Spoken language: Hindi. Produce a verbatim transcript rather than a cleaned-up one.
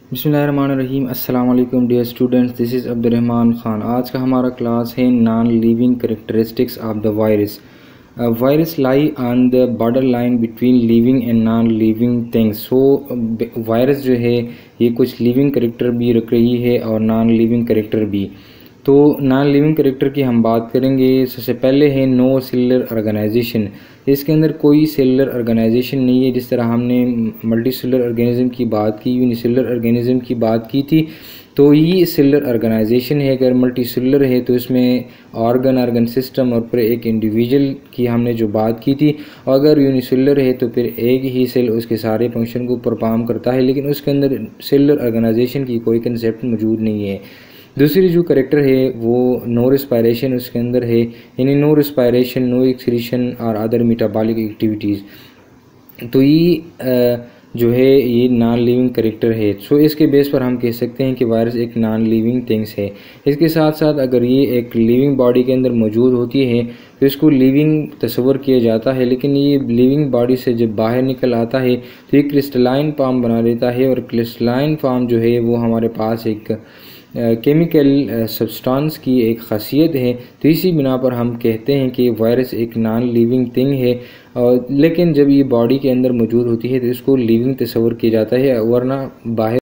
बिस्मिल्लाहिर्रहमानिर्रहीम। अस्सलाम वालेकुम dear students, this is Abdurrahman Khan. आज का हमारा क्लास है non living characteristics of the virus. Virus lie on the border line between living and non living things. So virus जो है ये कुछ लिविंग करेक्टर भी रख रही है और नॉन लिविंग करेक्टर भी। तो नॉन लिविंग करेक्टर की हम बात करेंगे। सबसे पहले है नो सेलुलर ऑर्गेनाइजेशन। इसके अंदर कोई सेलुलर ऑर्गेनाइजेशन नहीं है। जिस तरह हमने मल्टी सेलुलर ऑर्गेनिज्म की बात की, यूनिसेलुलर ऑर्गेनिज्म की बात की थी, तो ये सेलुलर ऑर्गेनाइजेशन है। अगर मल्टी सेलुलर है तो इसमें ऑर्गन ऑर्गन सिस्टम और फिर एक इंडिविजुअल की हमने जो बात की थी। और अगर यूनिसेलुलर है तो फिर एक ही सेल उसके सारे फंक्शन को परफॉर्म करता है, लेकिन उसके अंदर सेलुलर ऑर्गेनाइजेशन की कोई कंसेप्ट मौजूद नहीं है। दूसरी जो करेक्टर है वो नो रिस्पायरेशन उसके अंदर है, यानी नो रिस्पायरेशन, नो एक्सक्रीशन और अदर मेटाबॉलिक एक्टिविटीज़। तो ये जो है ये नॉन लिविंग करेक्टर है। सो इसके बेस पर हम कह सकते हैं कि वायरस एक नॉन लिविंग थिंग्स है। इसके साथ साथ अगर ये एक लिविंग बॉडी के अंदर मौजूद होती है तो इसको लिविंग तस्वर किया जाता है, लेकिन ये लिविंग बॉडी से जब बाहर निकल आता है तो ये क्रिस्टलाइन फॉर्म बना लेता है। और क्रिस्टलाइन फॉर्म जो है वो हमारे पास एक केमिकल सब्सटेंस की एक खासियत है। तो इसी बिना पर हम कहते हैं कि वायरस एक नॉन लिविंग थिंग है। और लेकिन जब ये बॉडी के अंदर मौजूद होती है तो इसको लिविंग तस्वर किया जाता है, वरना बाहर